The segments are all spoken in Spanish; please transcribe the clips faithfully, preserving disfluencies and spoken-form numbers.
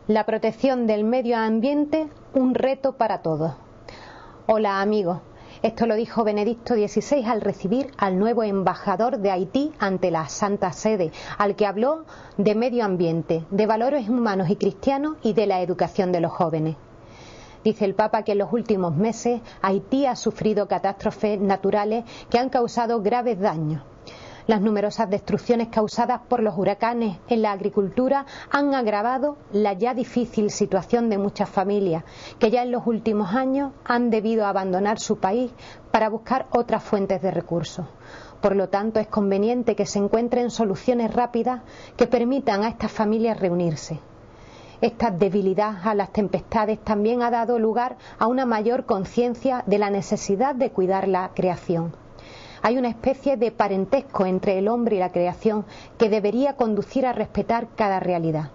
La protección del medio ambiente, un reto para todos. Hola amigos, esto lo dijo Benedicto dieciséis al recibir al nuevo embajador de Haití ante la Santa Sede, al que habló de medio ambiente, de valores humanos y cristianos y de la educación de los jóvenes. Dice el Papa que en los últimos meses Haití ha sufrido catástrofes naturales que han causado graves daños. Las numerosas destrucciones causadas por los huracanes en la agricultura han agravado la ya difícil situación de muchas familias que ya en los últimos años han debido abandonar su país para buscar otras fuentes de recursos. Por lo tanto, es conveniente que se encuentren soluciones rápidas que permitan a estas familias reunirse. Esta debilidad a las tempestades también ha dado lugar a una mayor conciencia de la necesidad de cuidar la creación. Hay una especie de parentesco entre el hombre y la creación que debería conducir a respetar cada realidad.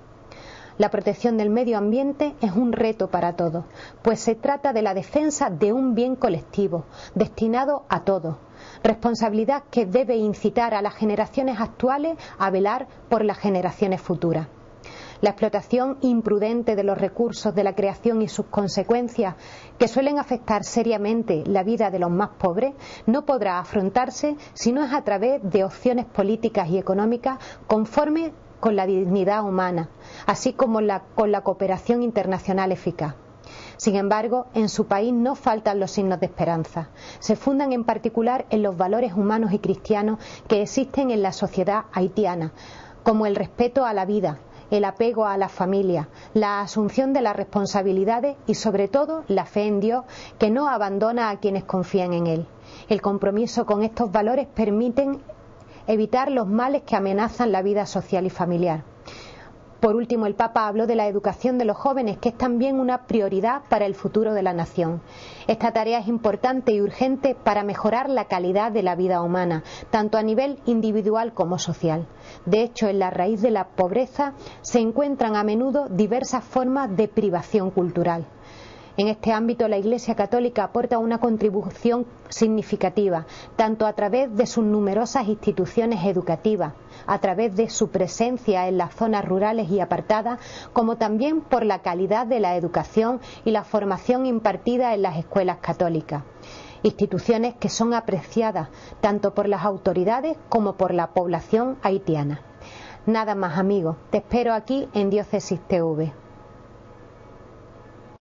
La protección del medio ambiente es un reto para todos, pues se trata de la defensa de un bien colectivo, destinado a todos, responsabilidad que debe incitar a las generaciones actuales a velar por las generaciones futuras. La explotación imprudente de los recursos de la creación y sus consecuencias, que suelen afectar seriamente la vida de los más pobres, no podrá afrontarse si no es a través de opciones políticas y económicas conformes con la dignidad humana, así como la, con la cooperación internacional eficaz. Sin embargo, en su país no faltan los signos de esperanza. Se fundan en particular en los valores humanos y cristianos que existen en la sociedad haitiana, como el respeto a la vida, el apego a la familia, la asunción de las responsabilidades y sobre todo la fe en Dios, que no abandona a quienes confían en Él. El compromiso con estos valores permiten evitar los males que amenazan la vida social y familiar. Por último, el Papa habló de la educación de los jóvenes, que es también una prioridad para el futuro de la nación. Esta tarea es importante y urgente para mejorar la calidad de la vida humana, tanto a nivel individual como social. De hecho, en la raíz de la pobreza se encuentran a menudo diversas formas de privación cultural. En este ámbito, la Iglesia Católica aporta una contribución significativa, tanto a través de sus numerosas instituciones educativas, a través de su presencia en las zonas rurales y apartadas, como también por la calidad de la educación y la formación impartida en las escuelas católicas. Instituciones que son apreciadas tanto por las autoridades como por la población haitiana. Nada más, amigos. Te espero aquí en Diócesis T V.